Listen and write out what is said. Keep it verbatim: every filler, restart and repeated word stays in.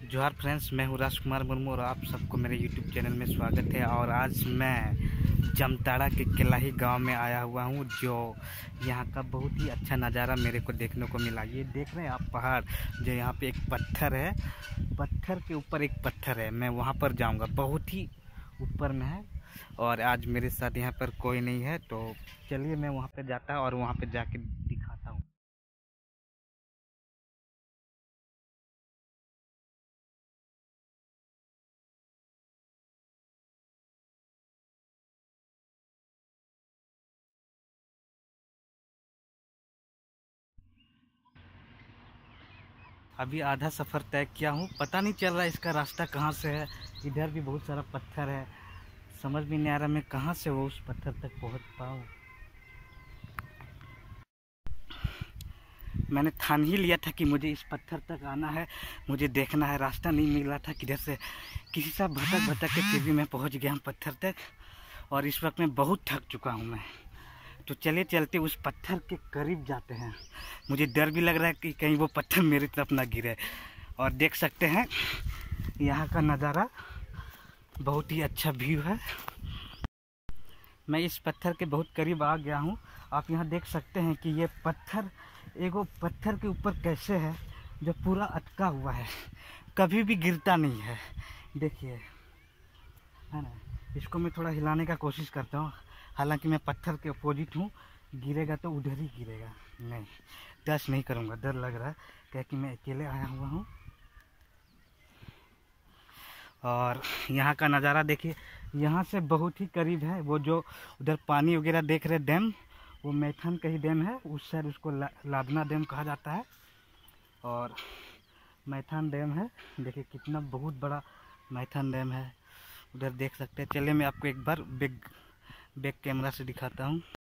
जोहार फ्रेंड्स, मैं हूँ राजकुमार मुर्मू और आप सबको मेरे यूट्यूब चैनल में स्वागत है। और आज मैं जमताड़ा के केलाही गांव में आया हुआ हूँ, जो यहाँ का बहुत ही अच्छा नज़ारा मेरे को देखने को मिला। ये देख रहे हैं आप पहाड़, जो यहाँ पे एक पत्थर है, पत्थर के ऊपर एक पत्थर है। मैं वहाँ पर जाऊँगा, बहुत ही ऊपर में है। और आज मेरे साथ यहाँ पर कोई नहीं है, तो चलिए मैं वहाँ पर जाता और वहाँ पर जाके दिखाता हूँ। अभी आधा सफ़र तय किया हूँ, पता नहीं चल रहा है इसका रास्ता कहाँ से है। इधर भी बहुत सारा पत्थर है, समझ में नहीं आ रहा मैं कहाँ से वो उस पत्थर तक पहुँच पाऊँ। मैंने ठान ही लिया था कि मुझे इस पत्थर तक आना है, मुझे देखना है। रास्ता नहीं मिल रहा था किधर से, किसी सा भटक भटक के फिर भी मैं पहुँच गया हूँ पत्थर तक। और इस वक्त मैं बहुत थक चुका हूँ मैं। तो चले चलते उस पत्थर के करीब जाते हैं। मुझे डर भी लग रहा है कि कहीं वो पत्थर मेरी तरफ ना गिरे। और देख सकते हैं यहाँ का नज़ारा, बहुत ही अच्छा व्यू है। मैं इस पत्थर के बहुत करीब आ गया हूँ। आप यहाँ देख सकते हैं कि ये पत्थर एगो पत्थर के ऊपर कैसे है, जो पूरा अटका हुआ है, कभी भी गिरता नहीं है। देखिए, है ना। इसको मैं थोड़ा हिलाने का कोशिश करता हूँ, हालांकि मैं पत्थर के अपोजिट हूँ। गिरेगा तो उधर ही गिरेगा, नहीं टच नहीं करूँगा, डर लग रहा है क्योंकि मैं अकेले आया हुआ हूँ। और यहाँ का नज़ारा देखिए, यहाँ से बहुत ही करीब है वो जो उधर पानी वगैरह देख रहे डैम, वो मैथन का ही डैम है। उस साइड उसको ला, लादना डैम कहा जाता है। और मैथन डैम है, देखिए कितना बहुत बड़ा मैथन डैम है, उधर देख सकते हैं। चलिए मैं आपको एक बार बैक बैक कैमरा से दिखाता हूँ।